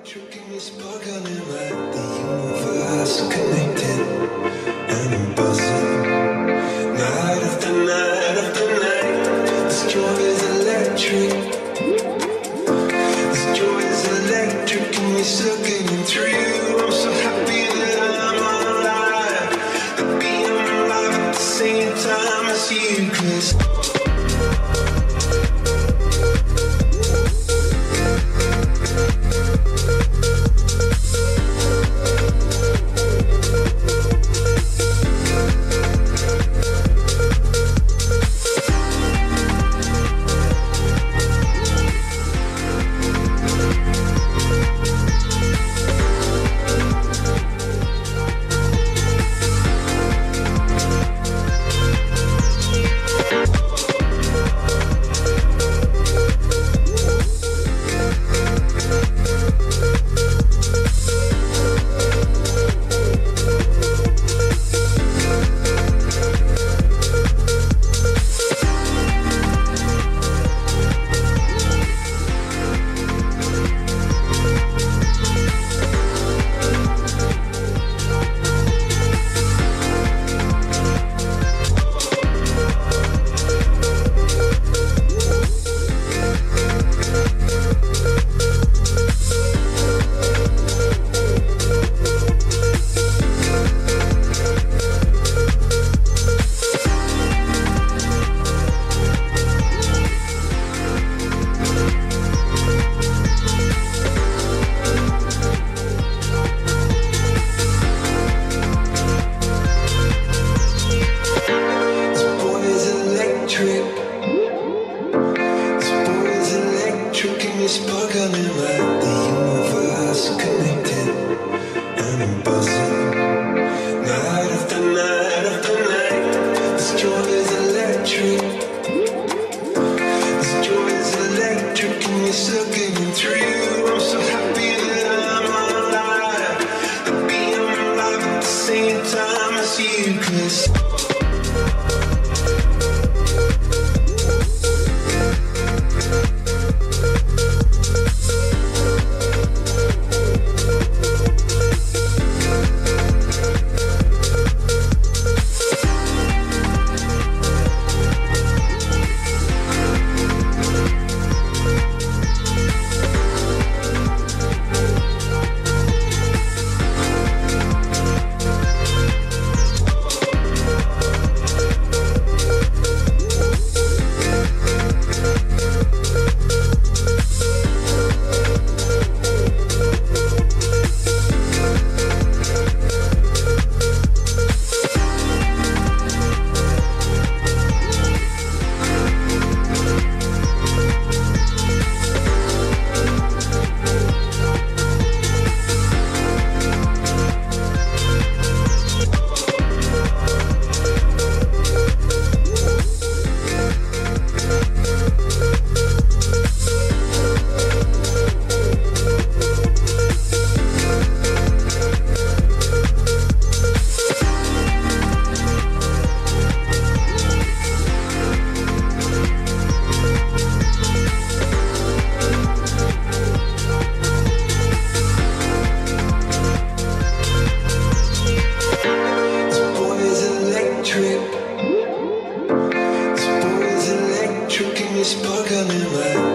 Tricking is sparkling like the universe connected, and I'm buzzing. Night after night after night, this joy is electric. This joy is electric, and we're circling through. I'm so happy that I'm alive, that being alive at the same time as you, 'cause sparkling like the universe connected, and I'm buzzing. Night after night after night, this joy is electric. This joy is electric, and we're circling through. I'm so happy that I'm alive, that being alive at the same time as you, 'cause sparkling like